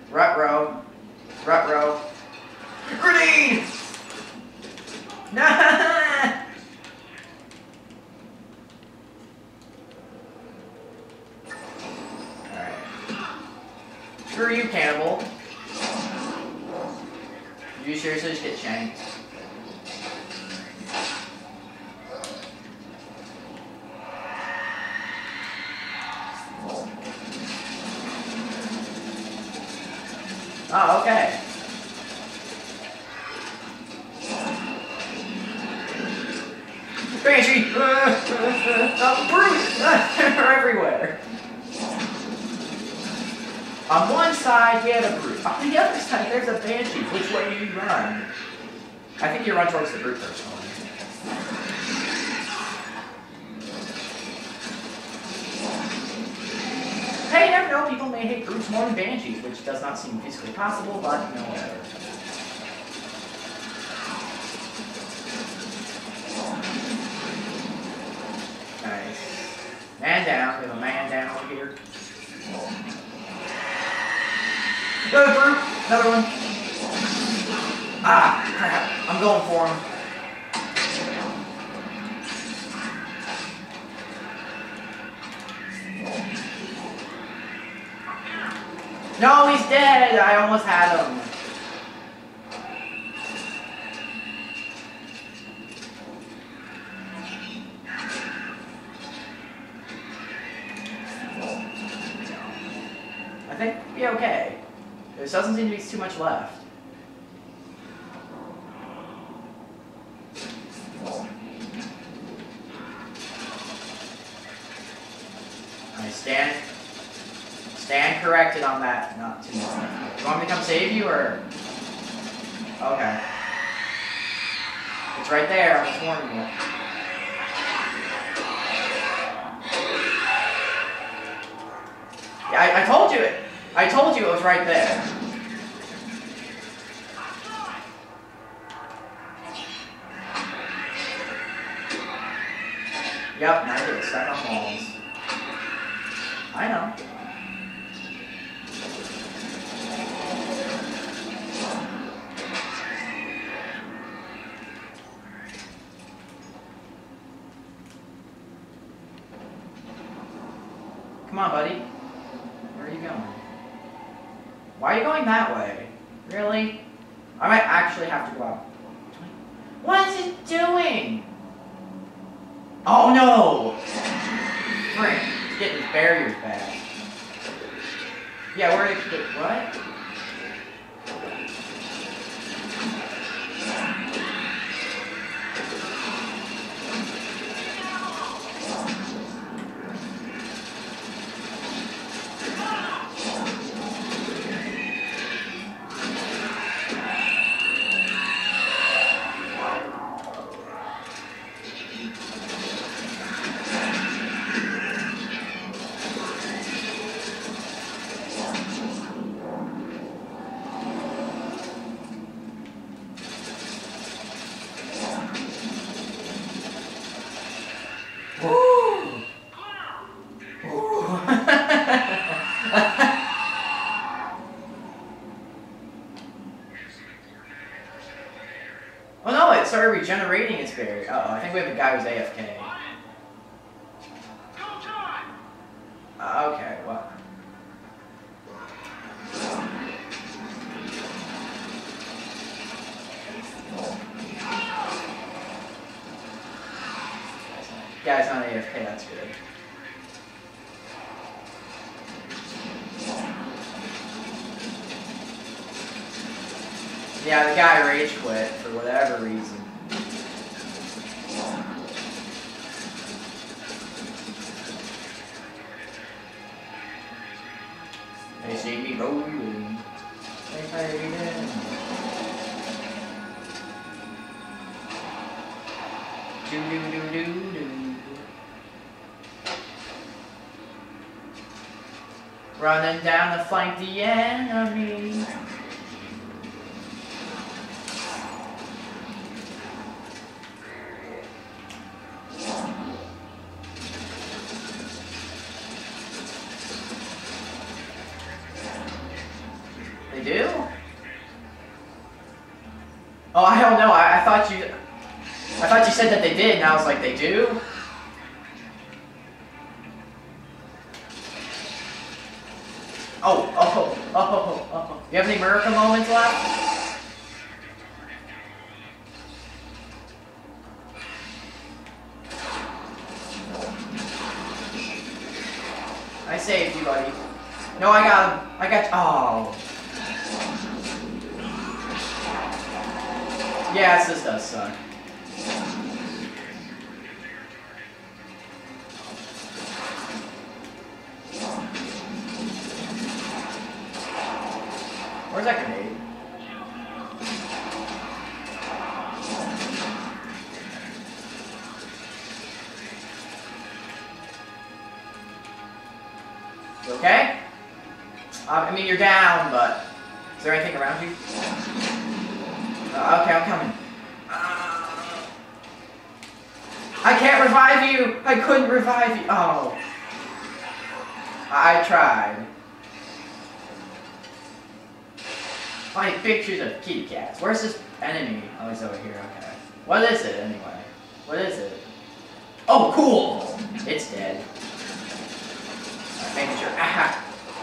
Rut-row. Rut-row. Grenade! Nah! Alright. Screw you, cannibal. You seriously just get shanked? Oh, okay. Banshee! Oh, Brute! They're everywhere. On one side, we have a Brute. On the other side, there's a Banshee. Which way do you run? I think you run towards the Brute, personally. Hey, you never know, people may hate Brutes more than Banshees, which does not seem physically possible, but, you know, whatever. Nice. Man down. We have a man down over here. Another Brute! Another one. Ah, crap. I'm going for him. No, he's dead! I almost had him. I think we'll be okay. There doesn't seem to be too much left. I stand corrected on that. Not too much left. You want me to come save you, or? Okay. It's right there. I'm just warning you. Yeah, I told you it. I told you it was right there. Yep, now I get stuck on walls. I know. Come on, buddy. Where are you going? Why are you going that way? Really? I might actually have to go out. What is it doing? Oh no! Frick. It's getting his barriers back. Yeah, where did it what? Oh no, it started regenerating its barrier. Uh oh, I think we have a guy who's AFK. Okay, well. Guy's not AFK, that's good. Yeah, the guy rage quit for whatever reason. They see me rolling. They fade in. Do do do do do. Running down to flank the enemy. do? Oh, I don't know. I thought you said that they did, and I was like, they do? Oh. You have any America moments left? I saved you, buddy. No, I got him. I got. Oh. Yes, this does suck. Where's that grenade? You okay? I mean, you're down, but is there anything around you? Okay, I'm coming. I can't revive you! I couldn't revive you! Oh. I tried. Finding pictures of kitty cats. Where's this enemy? Oh, he's over here, okay. What is it, anyway? What is it? Oh, cool! It's dead. Alright, making sure. Ah!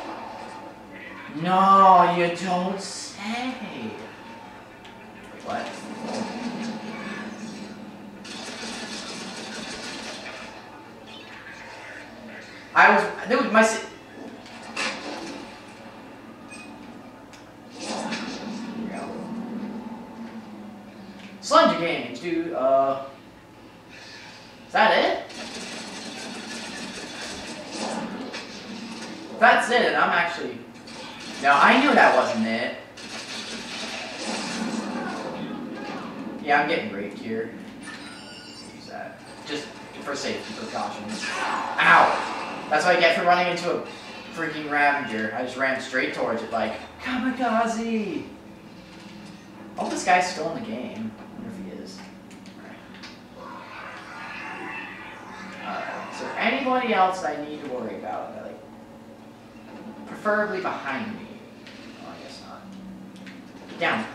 No, you don't say. Wait, what? Dude, my. Slender Games, dude, is that it? That's it, and I'm actually... No, I knew that wasn't it. Yeah, I'm getting raped here. Use that. Just for safety precautions. Ow! That's what I get for running into a freaking Ravager. I just ran straight towards it like, kamikaze! I hope this guy's still in the game. Is there anybody else I need to worry about? Like, preferably behind me. Oh, I guess not. Get down.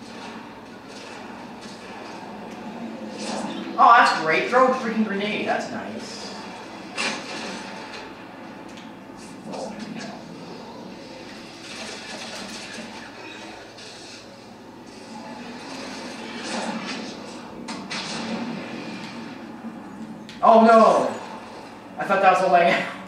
Oh, that's great. Throw a freaking grenade. That's nice. Oh no! I thought that was a way out.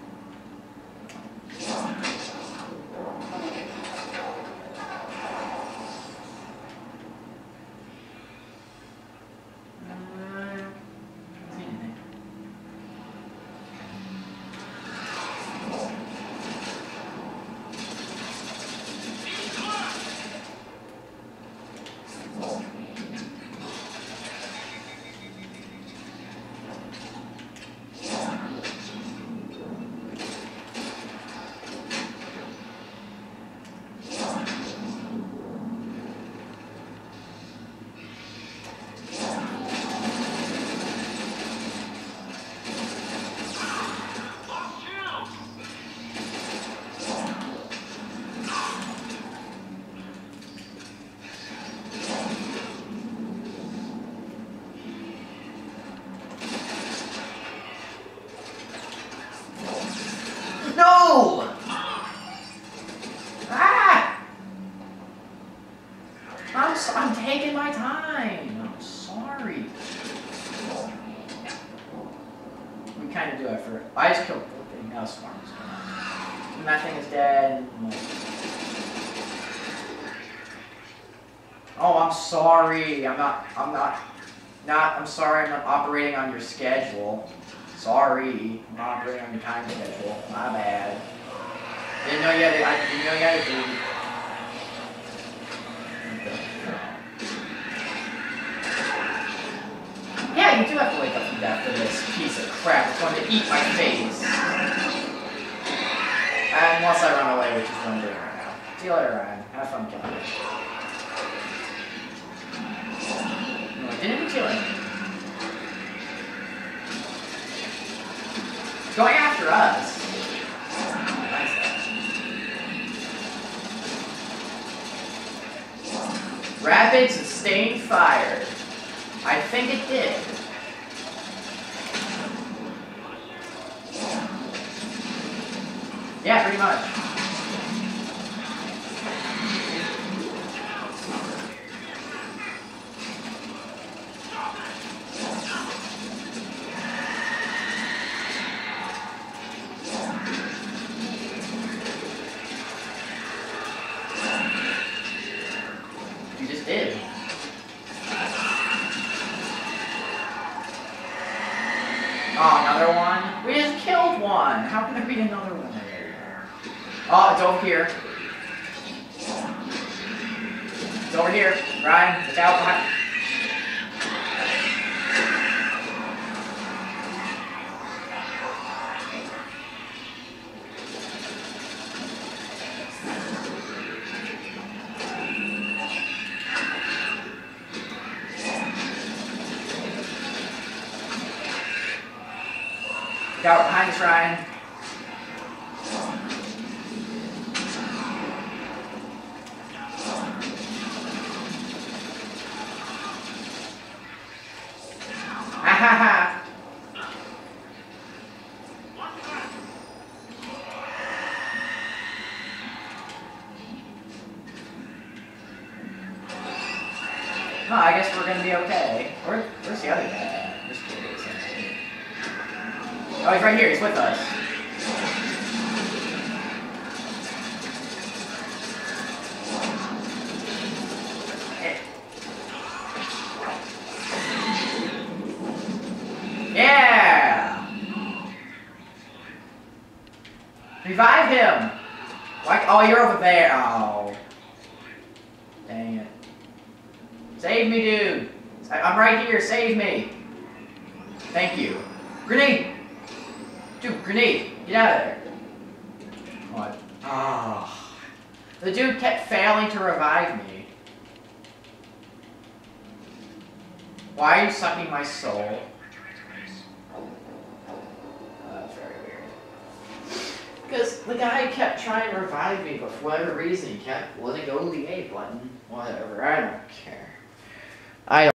No! Ah! I'm taking my time. I'm sorry. We kind of do it for. I just killed the thing. That was smart. And that thing is dead. Oh, I'm sorry. I'm sorry. I'm not operating on your schedule. Sorry, I'm not operating on your time schedule. My bad. Didn't know you had to. I didn't know you had to do. Yeah, you do have to wake up from death for this piece of crap. It's going to eat my face. Unless I run away, which is what I'm doing right now. See you later, Ryan. Have fun killing me. No, I didn't even kill him. Going after us. Nice. Rapid sustained fire. I think it did. Yeah, pretty much. You just did. Oh, another one? We just killed one! How can there be another one? Oh, it's over here. It's over here. Ryan, look out behind. Look out behind us, Ryan. Oh, I guess we're gonna be okay. Where's the other guy? This kid is. Oh, he's right here. He's with us. Yeah! Revive him! Like, oh, you're over there. Oh. Dang it. Save me, dude. I'm right here. Save me. Thank you. Grenade! Dude, grenade. Get out of there. What? Oh. The dude kept failing to revive me. Why are you sucking my soul? That's very weird. Because the guy kept trying to revive me, but for whatever reason, he kept letting go of the A button. Whatever. I don't care. I don't